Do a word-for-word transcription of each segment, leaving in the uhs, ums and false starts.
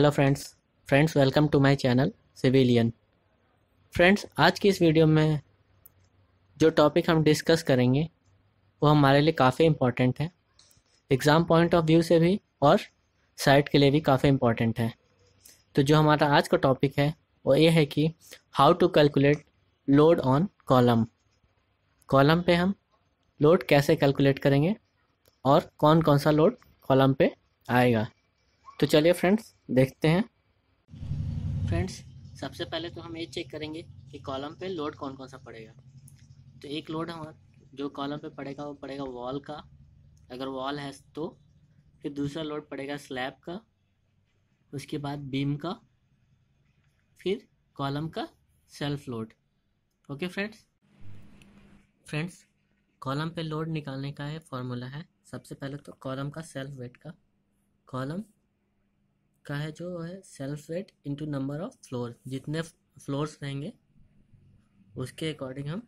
Hello friends friends welcome to my channel civilian. Friends, आज की इस वीडियो में जो टॉपिक हम डिस्कस करेंगे वो हमारे लिए काफ़ी इम्पोर्टेंट है, एग्ज़ाम पॉइंट ऑफ व्यू से भी और साइट के लिए भी काफ़ी इम्पोर्टेंट है। तो जो हमारा आज का टॉपिक है वो ये है कि how to calculate load on column. Column पे हम लोड कैसे कैलकुलेट करेंगे और कौन कौन सा लोड कॉलम पे आएगा। तो चलिए फ्रेंड्स देखते हैं। फ्रेंड्स, सबसे पहले तो हम ये चेक करेंगे कि कॉलम पे लोड कौन कौन सा पड़ेगा। तो एक लोड हमारा जो कॉलम पे पड़ेगा वो पड़ेगा वॉल का, अगर वॉल है तो। फिर दूसरा लोड पड़ेगा स्लैब का, उसके बाद बीम का, फिर कॉलम का self load. Okay friends friends column पे लोड निकालने का है फॉर्मूला है। सबसे पहले तो कॉलम का सेल्फ वेट का, कॉलम का है जो है self weight into number of floor, जितने फ्लोर्स रहेंगे उसके अकॉर्डिंग हम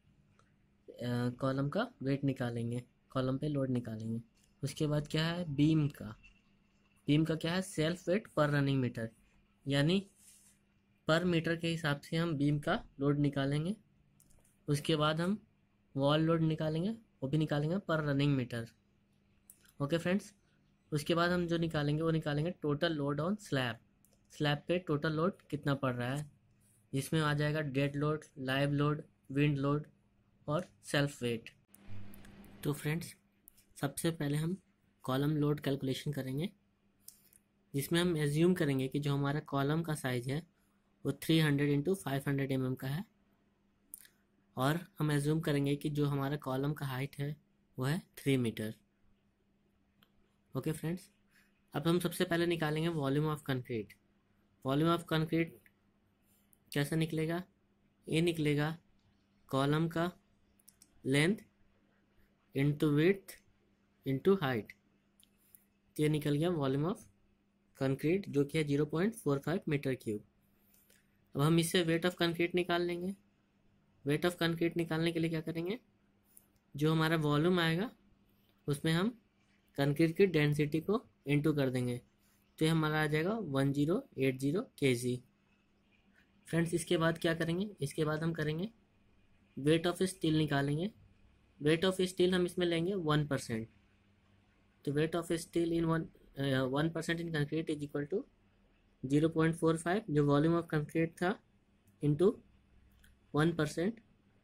कॉलम का वेट निकालेंगे, कॉलम पे लोड निकालेंगे। उसके बाद क्या है बीम का, बीम का क्या है self weight per running metre, यानी पर मीटर के हिसाब से हम बीम का लोड निकालेंगे। उसके बाद हम वॉल लोड निकालेंगे, वो भी निकालेंगे पर रनिंग मीटर। ओके फ्रेंड्स, उसके बाद हम जो निकालेंगे वो निकालेंगे total load on slab. Slab पे टोटल लोड कितना पड़ रहा है, इसमें आ जाएगा dead load, live load, wind load और सेल्फ वेट। तो फ्रेंड्स सबसे पहले हम कॉलम लोड कैलकुलेशन करेंगे, जिसमें हम एज्यूम करेंगे कि जो हमारा कॉलम का साइज है वो three hundred into five hundred M M का है, और हम एज्यूम करेंगे कि जो हमारा कॉलम का हाइट है वो है थ्री मीटर। ओके फ्रेंड्स, अब हम सबसे पहले निकालेंगे volume of concrete. Volume of concrete कैसा निकलेगा, ये निकलेगा कॉलम का length into width into height, ये निकल गया वॉल्यूम ऑफ कंक्रीट जो कि है zero point four five metre cube. अब हम इससे वेट ऑफ कंक्रीट निकाल लेंगे। वेट ऑफ कंक्रीट निकालने के लिए क्या करेंगे, जो हमारा वॉल्यूम आएगा उसमें हम कंक्रीट की डेंसिटी को इंटू कर देंगे, तो ये हमारा आ जाएगा वन जीरो एट जीरो के जी। फ्रेंड्स इसके बाद क्या करेंगे, इसके बाद हम करेंगे वेट ऑफ स्टील निकालेंगे। वेट ऑफ स्टील हम इसमें लेंगे वन परसेंट, तो weight of steel in one one percent in concrete is equal to zero point four five जो वॉल्यूम ऑफ कंक्रीट था into one percent.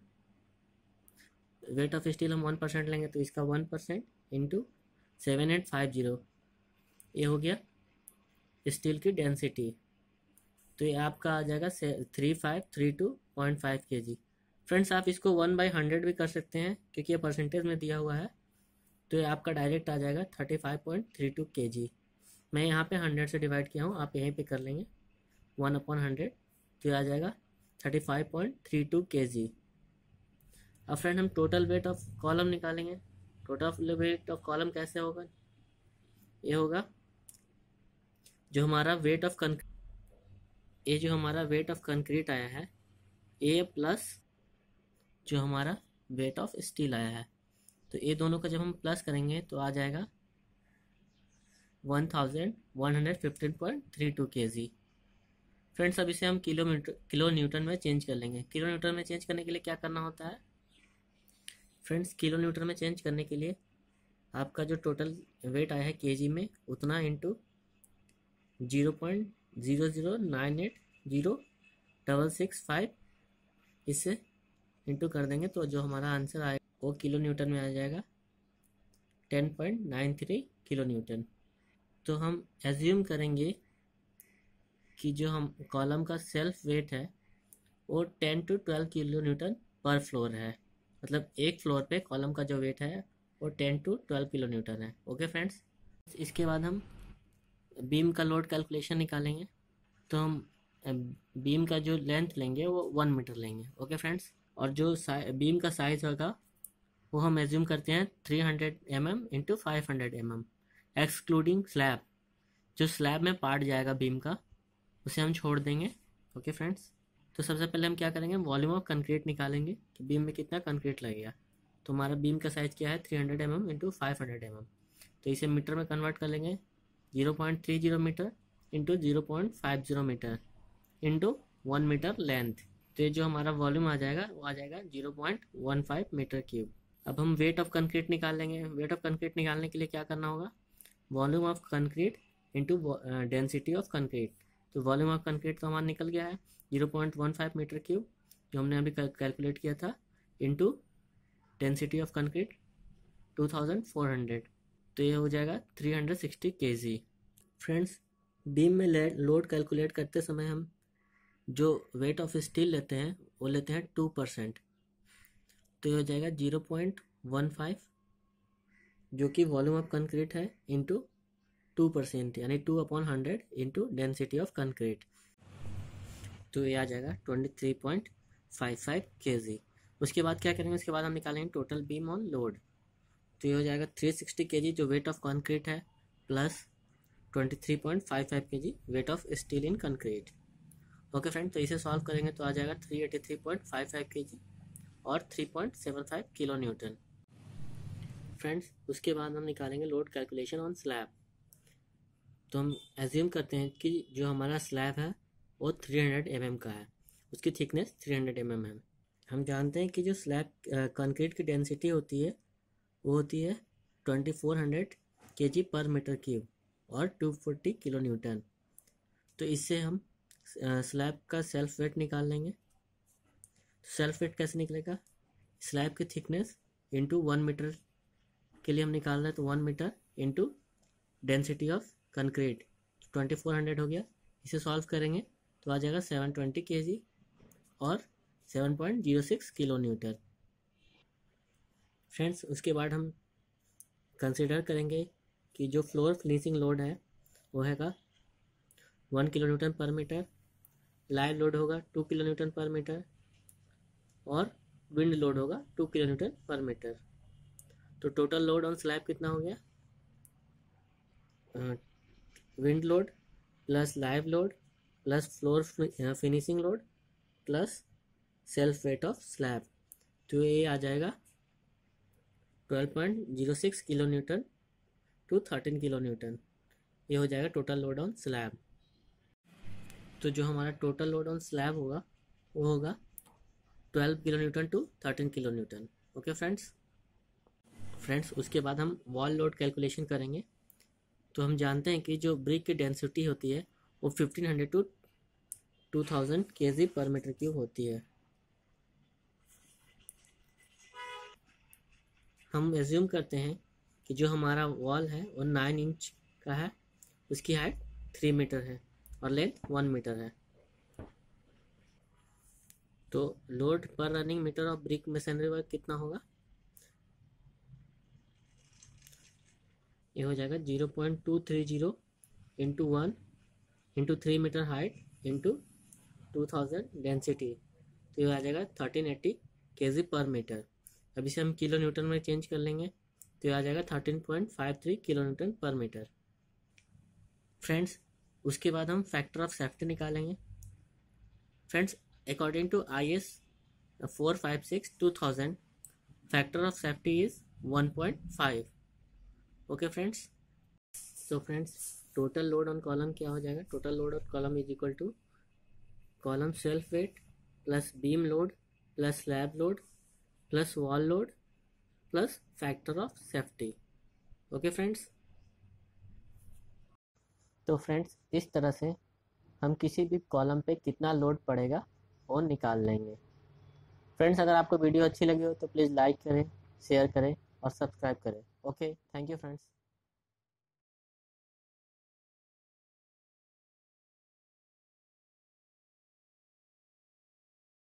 Weight of steel हम one percent लेंगे तो इसका one percent into seven eight five zero, ये हो गया steel की डेंसिटी। तो ये आपका आ जाएगा three five three two point five K G. Friends आप इसको वन बाई हंड्रेड भी कर सकते हैं क्योंकि ये परसेंटेज में दिया हुआ है, तो ये आपका डायरेक्ट आ जाएगा thirty five point three two K G. मैं यहाँ पे हंड्रेड से डिवाइड किया हूँ, आप यहीं पे कर लेंगे वन अपॉन हंड्रेड, तो ये आ जाएगा thirty five point three two K G. अब फ्रेंड हम टोटल वेट ऑफ कॉलम निकालेंगे। टोटल वेट ऑफ कॉलम कैसे होगा, ये होगा जो हमारा वेट ऑफ कंक्रीट, ये जो हमारा वेट ऑफ कंक्रीट आया है ए प्लस जो हमारा वेट ऑफ स्टील आया है, तो ये दोनों का जब हम प्लस करेंगे तो आ जाएगा one thousand one hundred fifteen point three two K G. Friends अब इसे हम किलोमीटर किलो न्यूटन में चेंज कर लेंगे। किलो न्यूटन में चेंज करने के लिए क्या करना होता है फ्रेंड्स, किलो न्यूटन में चेंज करने के लिए आपका जो टोटल वेट आया है केजी में उतना into zero point zero zero nine eight zero double six five, इससे इंटू कर देंगे तो जो हमारा आंसर आएगा वो किलो न्यूटन में आ जाएगा ten point nine three kilo newton. तो हम एज्यूम करेंगे कि जो हम कॉलम का सेल्फ वेट है वो ten to twelve kilo newton पर फ्लोर है, मतलब एक फ्लोर पे कॉलम का जो वेट है वो ten to twelve kilo newton है। ओके फ्रेंड्स, इसके बाद हम बीम का लोड कैलकुलेशन निकालेंगे। तो हम बीम का जो लेंथ लेंगे वो वन मीटर लेंगे। ओके फ्रेंड्स, और जो बीम का साइज होगा वो हम एज्यूम करते हैं three hundred M M into five hundred M M, excluding slab. जो स्लैब में पार्ट जाएगा बीम का उसे हम छोड़ देंगे। ओके फ्रेंड्स, तो सबसे पहले हम क्या करेंगे, वॉल्यूम ऑफ कंक्रीट निकालेंगे कि बीम में कितना कंक्रीट लगेगा। तो हमारा बीम का साइज़ क्या है three hundred M M into five hundred M M, तो इसे मीटर में कन्वर्ट कर लेंगे zero point three zero metre into zero point five zero metre into one metre length. तो ये जो हमारा वॉल्यूम आ जाएगा वो आ जाएगा zero point one five metre cube. अब हम वेट ऑफ कंक्रीट निकाल लेंगे। वेट ऑफ कंक्रीट निकालने के लिए क्या करना होगा, volume of concrete into density of concrete. तो वॉल्यूम ऑफ कंक्रीट तो हमारा निकल गया है zero point one five metre cube जो हमने अभी कैलकुलेट किया था, into density of concrete two thousand four hundred. तो ये हो जाएगा three hundred sixty KG. Friends, beam में लोड कैलकुलेट करते समय हम जो वेट ऑफ स्टील लेते हैं वो लेते हैं टू परसेंट। तो ये हो जाएगा जीरो पॉइंट वन फाइव जो कि वॉल्यूम ऑफ कंक्रीट है इंटू टू परसेंट यानी two upon hundred into density of concrete. तो ये आ जाएगा twenty three point five five K G. उसके बाद क्या करेंगे, उसके बाद हम निकालेंगे टोटल बीम ऑन लोड। तो ये हो जाएगा थ्री सिक्सटी के जी जो वेट ऑफ कंक्रीट है plus twenty three point five five K G weight of steel in concrete. Okay friend, तो इसे सॉल्व करेंगे तो आ जाएगा three eighty three point five five K G और three point seven five kilo newton. Friends, उसके बाद हम निकालेंगे लोड कैलकुलेशन ऑन स्लैब। तो हम एज्यूम करते हैं कि जो हमारा स्लैब है वो थ्री हंड्रेड एम एम का है, उसकी thickness three hundred M M है। हम जानते हैं कि जो स्लैब कंक्रीट की डेंसिटी होती है वो होती है twenty four hundred K G per metre cube और टू फोर्टी किलो न्यूटन। तो इससे हम स्लैब का सेल्फ वेट निकाल लेंगे। सेल्फ वेट कैसे निकलेगा, स्लैब की थिकनेस इंटू वन मीटर के लिए हम निकाल रहे हैं, तो one metre into density of concrete twenty four hundred हो गया। इसे सॉल्व करेंगे तो आ जाएगा सेवन ट्वेंटी के जी और seven point zero six kilo newton. Friends, उसके बाद हम कंसिडर करेंगे कि जो फ्लोर फिनिशिंग लोड है वो हैगा one kilo newton per metre, live load होगा two kilo newton per metre और विंड लोड होगा two kilo newton per metre. तो टोटल लोड ऑन स्लैब कितना हो गया, wind load plus live load plus floor finishing load plus self weight of slab. तो ये आ जाएगा twelve point zero six kilo newton to thirteen kilo newton. ये हो जाएगा टोटल लोड ऑन स्लैब। तो जो हमारा टोटल लोड ऑन स्लैब होगा वो होगा twelve kilo newton to thirteen kilo newton. Okay friends friends उसके बाद हम वॉल लोड कैलकुलेशन करेंगे। तो हम जानते हैं कि जो ब्रिक की डेंसिटी होती है वो fifteen hundred to two thousand K G per metre cube होती है। हम एज्यूम करते हैं कि जो हमारा वॉल है वो नाइन इंच का है, उसकी हाइट थ्री मीटर है और लेंथ वन मीटर है। तो load per running metre of brick masonry work कितना होगा, ये हो जाएगा zero point two three zero into one into three metre height into two thousand density. तो ये आ जाएगा थर्टीन एट्टी के जी पर मीटर। अब इसे हम किलो न्यूटन में चेंज कर लेंगे तो ये आ जाएगा thirteen point five three kilo newton per metre. Friends, उसके बाद हम फैक्टर ऑफ सेफ्टी निकालेंगे। Friends, according to I S four five six two thousand factor of safety is one point five. Okay friends, तो friends total load on column क्या हो जाएगा, total load on column is equal to column self weight plus beam load plus slab load plus wall load plus factor of safety. Okay friends, तो friends इस तरह से हम किसी भी कॉलम पे कितना लोड पड़ेगा वो निकाल लेंगे। फ्रेंड्स, अगर आपको वीडियो अच्छी लगी हो तो प्लीज़ लाइक करें, शेयर करें और सब्सक्राइब करें। Okay, thank you friends.